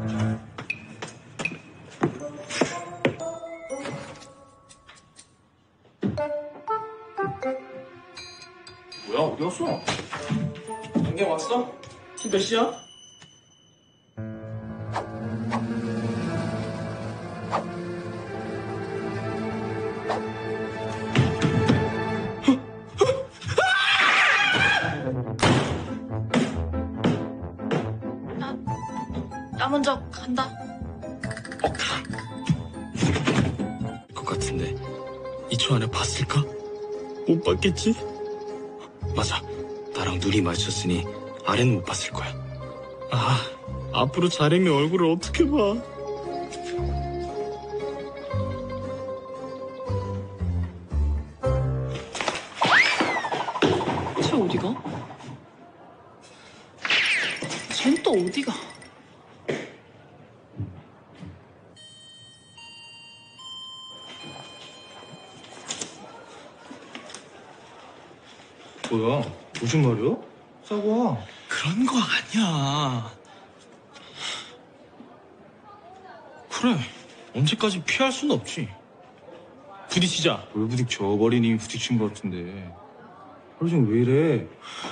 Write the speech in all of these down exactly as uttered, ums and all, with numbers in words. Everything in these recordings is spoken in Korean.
뭐야, 어디 갔어? 안경 왔어? 지금 몇 시야? 나, 나 먼저 간다. 어, 가. 것 같은데 이 초 안에 봤을까? 못 봤겠지? 맞아, 나랑 눈이 마주쳤으니 아래는 못 봤을 거야. 아, 앞으로 자랭이 얼굴을 어떻게 봐? 쟤 어디가? 쟨 또 어디가? 뭐야, 무슨 말이야? 사과. 그런 거 아니야. 그래, 언제까지 피할 순 없지. 부딪히자. 왜 부딪혀? 어린이미 부딪힌 것 같은데. 하루 종일 왜 이래?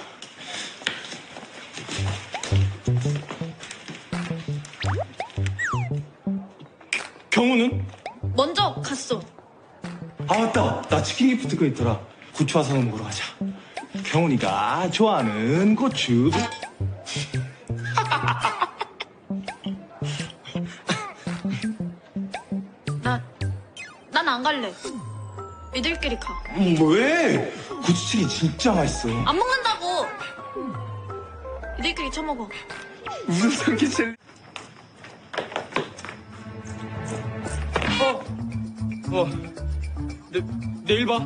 경우는? 먼저 갔어. 아, 맞다. 나 치킨 기프트가 있더라. 고추 와서 먹으러 가자. 경훈이가 좋아하는 고추. 나, 난 안 갈래. 니들끼리 가. 음, 왜? 고추튀김 진짜 맛있어. 안 먹는다고! 니들끼리 처먹어. 무슨 상기 젤리. 어, 어, 내, 내일 봐.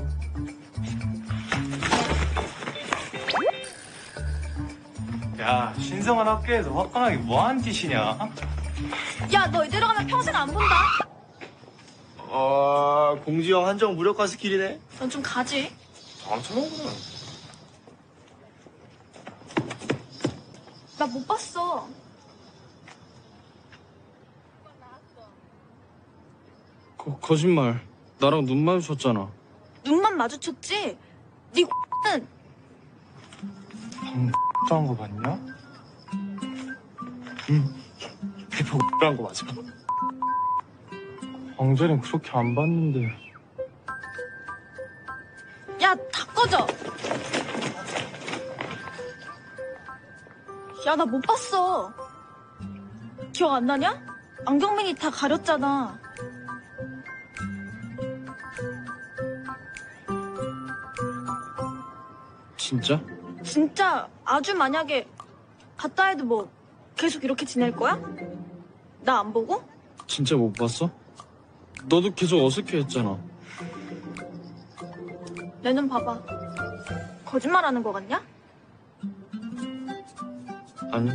야, 신성한 학교에서 화끈하게 뭐하는 짓이냐? 야, 너 이대로 가면 평생 안 본다. 아, 공지영 한정 무력화 스킬이네. 넌 좀 가지. 다음 처먹으면. 나 못 봤어. 거, 거짓말. 나랑 눈 마주쳤잖아. 눈만 마주쳤지? 니 X는 방금 X한 거 봤냐? 응. 대포 X한 거 맞아. 왕자는 그렇게 안 봤는데. 야, 다 꺼져. 야, 나 못 봤어. 기억 안 나냐? 안경민이 다 가렸잖아. 진짜? 진짜 아주 만약에 봤다 해도 뭐 계속 이렇게 지낼 거야? 나 안 보고? 진짜 못 봤어? 너도 계속 어색해 했잖아. 내 눈 봐봐. 거짓말하는 거 같냐? 아니.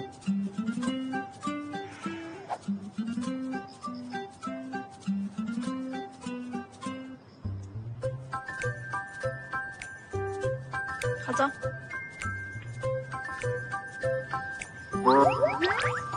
가자.